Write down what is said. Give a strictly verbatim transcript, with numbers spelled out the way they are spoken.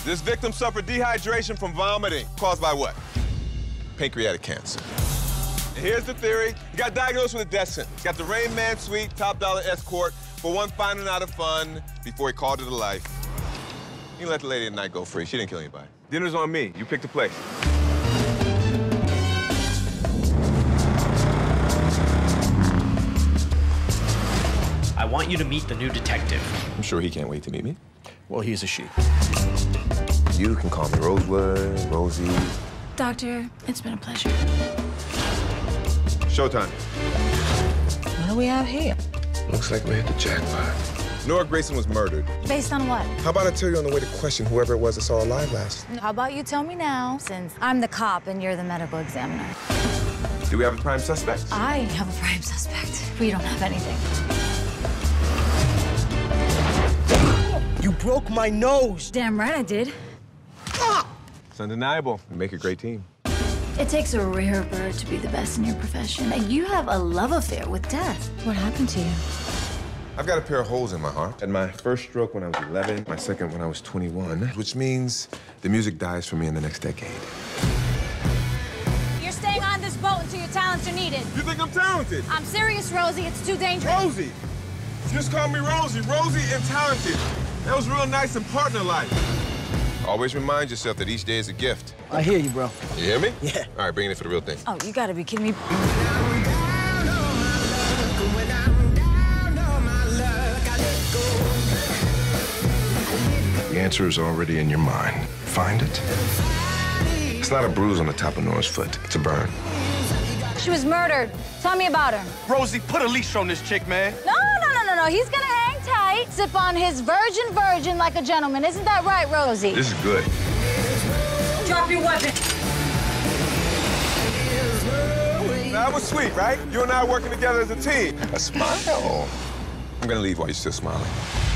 This victim suffered dehydration from vomiting. Caused by what? Pancreatic cancer. And here's the theory. He got diagnosed with a death sentence. Got the Rain Man suite, top dollar escort for one final night of fun before he called it a life. He let the lady at night go free. She didn't kill anybody. Dinner's on me. You pick the place. I want you to meet the new detective. I'm sure he can't wait to meet me. Well, he's a she. You can call me Rosewood, Rosie. Doctor, it's been a pleasure. Showtime. What do we have here? Looks like we hit the jackpot. Nora Grayson was murdered. Based on what? How about I tell you on the way to question whoever it was that saw her alive last? How about you tell me now, since I'm the cop and you're the medical examiner. Do we have a prime suspect? I have a prime suspect. We don't have anything. You broke my nose. Damn right I did. It's undeniable. We make a great team. It takes a rare bird to be the best in your profession, and you have a love affair with death. What happened to you? I've got a pair of holes in my heart. Had my first stroke when I was eleven, my second when I was twenty-one, which means the music dies for me in the next decade. You're staying on this boat until your talents are needed. You think I'm talented? I'm serious, Rosie. It's too dangerous. Rosie! Just call me Rosie. Rosie and talented. That was real nice and partner-like. Always remind yourself that each day is a gift. I hear you, bro. You hear me? Yeah. All right, bring it in for the real thing. Oh, you gotta be kidding me. The answer is already in your mind. Find it. It's not a bruise on the top of Nora's foot. It's a burn. She was murdered. Tell me about her. Rosie, put a leash on this chick, man. No, no, no, no, no. He's gonna hang tight, sip on his virgin virgin like a gentleman. Isn't that right, Rosie? This is good. Drop your weapon. That was sweet, right? You and I working together as a team. A smile. I'm gonna leave while you're still smiling.